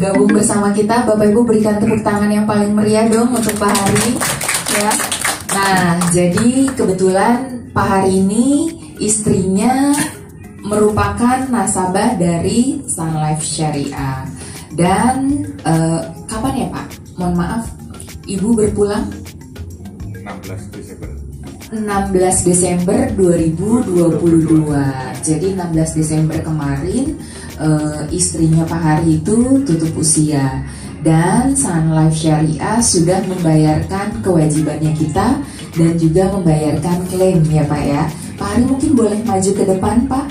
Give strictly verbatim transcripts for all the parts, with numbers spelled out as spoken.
bergabung bersama kita. Bapak Ibu berikan tepuk tangan yang paling meriah dong untuk Pak Hari ya. Nah, jadi kebetulan Pak Hari ini istrinya merupakan nasabah dari Sun Life Syariah. Dan eh, kapan ya Pak? Mohon maaf, Ibu berpulang enam belas Desember enam belas Desember dua ribu dua puluh dua. Jadi enam belas Desember kemarin uh, istrinya Pak Hari itu tutup usia. Dan Sun Life Syariah sudah membayarkan kewajibannya kita dan juga membayarkan klaim ya Pak ya. Pak Hari mungkin boleh maju ke depan Pak.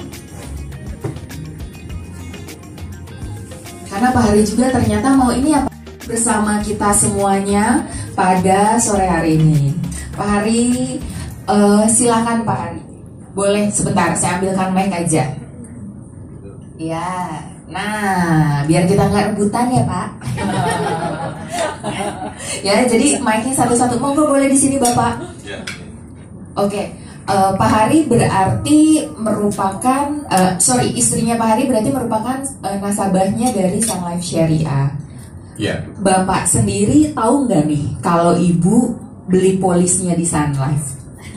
Karena Pak Hari juga ternyata mau ini apa bersama kita semuanya pada sore hari ini. Pak Hari, uh, silakan Pak Hari. Boleh sebentar, saya ambilkan mic aja. Ya, nah biar kita nggak rebutan ya Pak. Ya, jadi mic-nya satu-satu. Monggo boleh di sini Bapak. ya. Oke, uh, Pak Hari berarti merupakan, uh, sorry istrinya Pak Hari berarti merupakan uh, nasabahnya dari Sun Life Syariah. Ya. Bapak sendiri tahu nggak nih kalau Ibu beli polisnya di Sun Life?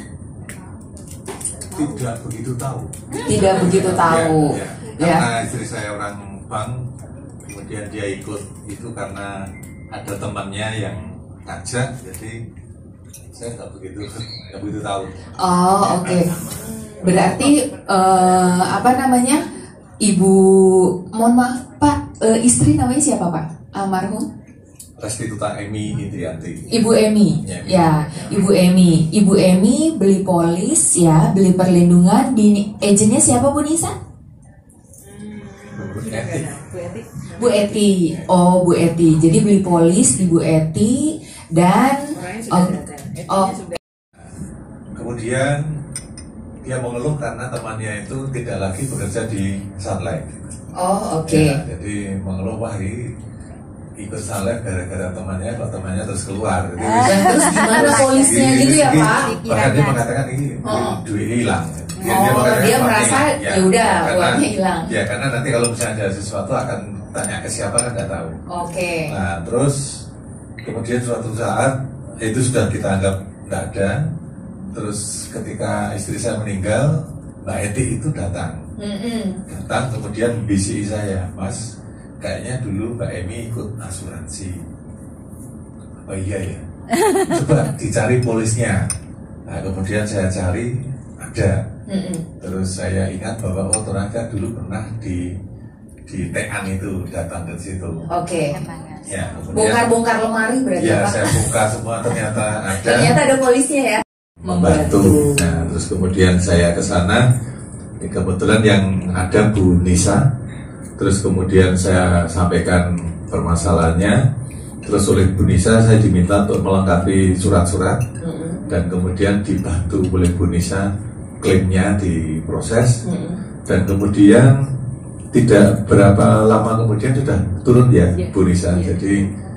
Tidak begitu tahu. Tidak begitu tahu. Ya, ya. Ya. Karena istri saya orang bank, kemudian dia ikut itu karena ada temannya yang ngajak, jadi saya nggak begitu nggak begitu tahu. Oh oke. Okay. Berarti uh, apa namanya? Ibu, mohon maaf Pak, uh, istri namanya siapa Pak? Almarhum? Restituta Emi Indrianti. Ibu Emi, ya, ya, Ibu Emi, Ibu Emi beli polis ya, beli perlindungan di agennya siapa Bu Nisa? Bu Eti. Bu Eti, oh Bu Eti, jadi beli polis di Bu Eti dan oh, oh. Kemudian dia mengeluh karena temannya itu tidak lagi bekerja di Sun Life. Oh oke. Okay. Ya, jadi mengeluh wah ini ikut Sun Life gara-gara temannya, kalau temannya terus keluar. Jadi, ah, terus gimana polisnya ini, gitu ya ini, Pak? Bahkan dia mengatakan ini oh. duit hilang. Dia, oh, dia, dia merasa ya, ya udah uangnya hilang. Ya karena nanti kalau misalnya ada sesuatu akan tanya ke siapa kan nggak tahu. Oke. Okay. Nah terus kemudian suatu saat itu sudah kita anggap nggak ada. Terus ketika istri saya meninggal, Mbak Eti itu datang, mm-hmm. datang kemudian bisi saya, Mas, kayaknya dulu Mbak Emi ikut asuransi. Oh iya ya, coba dicari polisnya. Nah kemudian saya cari, ada. Mm-hmm. Terus saya ingat bahwa oh ternyata dulu pernah di di Tean itu datang ke situ. Oke. Okay. Ya, bongkar-bongkar lemari berarti ya, Pak? Saya buka semua ternyata ada. Ternyata ada polisnya ya. Membantu. Nah, terus kemudian saya ke sana, kebetulan yang ada Bu Nisa. Terus kemudian saya sampaikan permasalahannya. Terus oleh Bu Nisa saya diminta untuk melengkapi surat-surat, mm-hmm. dan kemudian dibantu oleh Bu Nisa klaimnya diproses, mm-hmm. dan kemudian tidak berapa lama kemudian sudah turun ya, yeah. Bu Nisa. Yeah. Jadi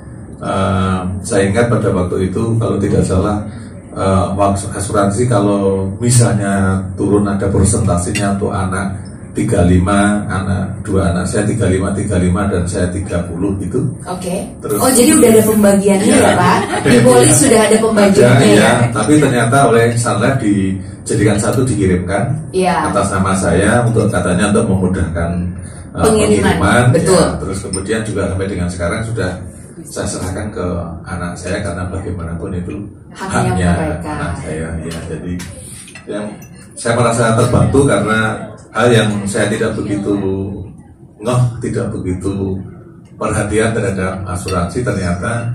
uh, saya ingat pada waktu itu kalau tidak salah. Uh, asuransi kalau misalnya turun ada persentasenya untuk anak tiga puluh lima, anak dua anak saya tiga puluh lima, tiga puluh lima dan saya tiga puluh gitu. Oke. Okay. Oh jadi udah ada pembagiannya ya, ya Pak? Di polis ya, sudah ada pembagiannya ada, ya? ya. Tapi ternyata oleh Sun Life dijadikan satu dikirimkan ya. Atas nama saya untuk katanya untuk memudahkan uh, pengiriman. pengiriman. Betul. Ya. Terus kemudian juga sampai dengan sekarang sudah saya serahkan ke anak saya karena bagaimanapun itu haknya, haknya anak saya ya. Jadi yang saya merasa terbantu karena hal yang saya tidak begitu ngoh, tidak begitu perhatian terhadap asuransi ternyata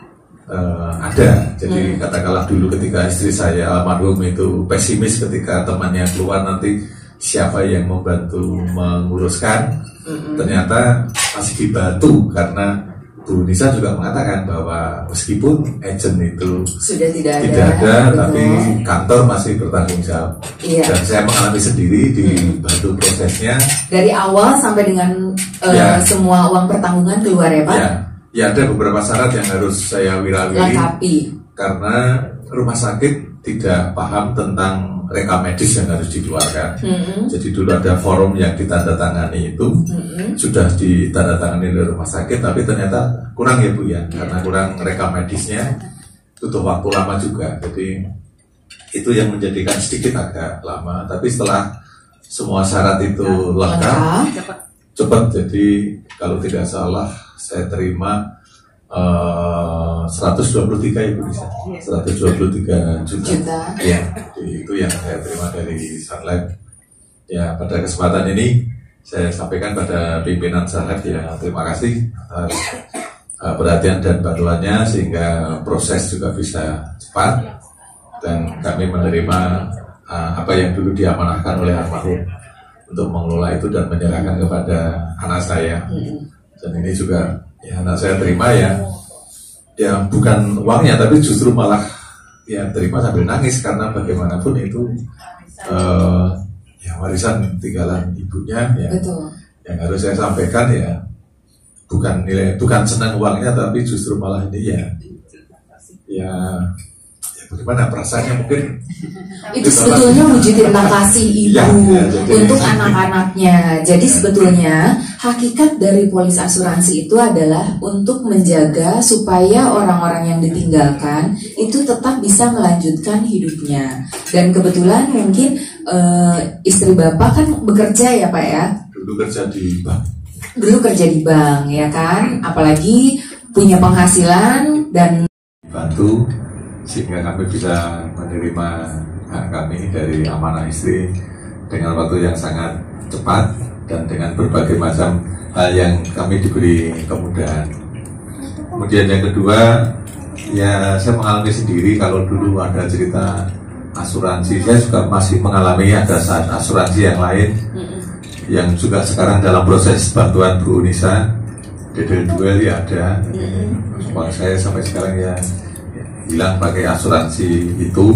uh, ada. Jadi hmm. katakanlah dulu ketika istri saya almarhum itu pesimis ketika temannya keluar nanti siapa yang membantu menguruskan, hmm. ternyata masih dibantu karena Bu Nisa juga mengatakan bahwa meskipun agent itu sudah tidak ada, tidak ada tapi kantor masih bertanggung jawab. Iya. Dan saya mengalami sendiri dibantu prosesnya dari awal sampai dengan uh, ya. Semua uang pertanggungan keluar ya Pak? Ya, ya ada beberapa syarat yang harus saya wirawiri. Lengkapi. Karena rumah sakit tidak paham tentang rekam medis yang harus dikeluarkan. Mm-hmm. Jadi dulu ada forum yang ditandatangani itu, mm-hmm. sudah ditandatangani oleh rumah sakit, tapi ternyata kurang ya Bu ya, karena kurang rekam medisnya, butuh waktu lama juga. Jadi itu yang menjadikan sedikit agak lama, tapi setelah semua syarat itu lengkap, cepat. Jadi kalau tidak salah saya terima Uh, seratus dua puluh tiga Ibu Nisa, seratus dua puluh tiga juta, juta. Ya, itu yang saya terima dari Sun Life. Ya, pada kesempatan ini saya sampaikan pada pimpinan Sun Life ya, terima kasih atas uh, perhatian dan bantuannya sehingga proses juga bisa cepat dan kami menerima uh, apa yang dulu diamanahkan oleh almarhum untuk mengelola itu dan menyerahkan kepada anak saya. Dan ini juga ya anak saya terima ya, ya bukan uangnya tapi justru malah ya terima sambil nangis karena bagaimanapun itu uh, ya warisan tinggalan ibunya ya. Betul. Yang harus saya sampaikan ya bukan nilai, bukan senang uangnya tapi justru malah ini ya ya, ya bagaimana perasaannya mungkin itu sebetulnya wujud terima kasih ibu ya, ya, jadi, untuk anak-anaknya. Jadi sebetulnya hakikat dari polis asuransi itu adalah untuk menjaga supaya orang-orang yang ditinggalkan itu tetap bisa melanjutkan hidupnya. Dan kebetulan mungkin uh, istri bapak kan bekerja ya Pak ya? Dulu kerja di bank. Dulu kerja di bank ya kan? Apalagi punya penghasilan dan bantu sehingga kami bisa menerima hak kami dari amanah istri dengan waktu yang sangat cepat dan dengan berbagai macam hal yang kami diberi kemudahan. Kemudian yang kedua, ya saya mengalami sendiri kalau dulu ada cerita asuransi, saya juga masih mengalami ada saat asuransi yang lain yang juga sekarang dalam proses bantuan Bu Nisa, Dedel Duel ya ada. Soal saya sampai sekarang ya hilang pakai asuransi itu.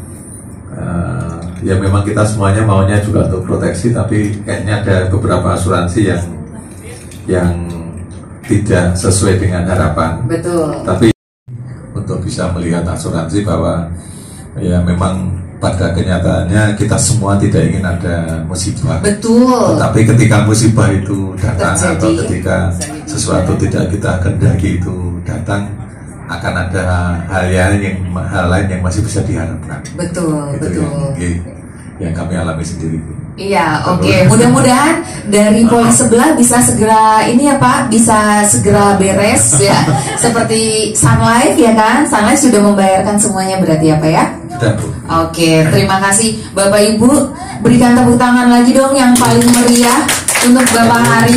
Uh, ya memang kita semuanya maunya juga untuk proteksi, tapi kayaknya ada beberapa asuransi yang yang tidak sesuai dengan harapan. Betul. Tapi untuk bisa melihat asuransi bahwa ya memang pada kenyataannya kita semua tidak ingin ada musibah. Betul. Tapi ketika musibah itu datang terjadi, atau ketika sesuatu tidak kita kehendaki itu datang, akan ada hal lain yang hal lain yang masih bisa diharapkan. Betul, itu betul. Yang, yang kami alami sendiri. Iya, oke. Okay. Mudah-mudahan dari polis sebelah bisa segera ini ya Pak, bisa segera beres ya. Seperti Sun Life ya kan? Sun Life sudah membayarkan semuanya berarti ya Pak ya? Sudah Bu. Oke, okay, terima kasih Bapak Ibu. Berikan tepuk tangan lagi dong yang paling meriah untuk Bapak Hari.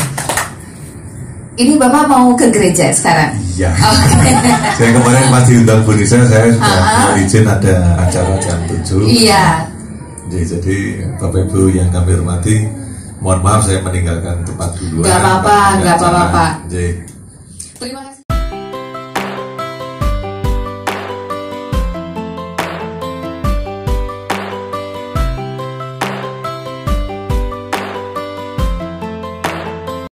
Ini Bapak mau ke gereja sekarang? Iya. Okay. Saya kemarin masih diundang Bu Nisa, saya sudah uh-huh. izin ada acara jam tujuh. Iya. Jadi, jadi Bapak Ibu yang kami hormati, mohon maaf saya meninggalkan tempat dulu. Gak apa-apa, gak apa-apa. Jadi. Terima kasih.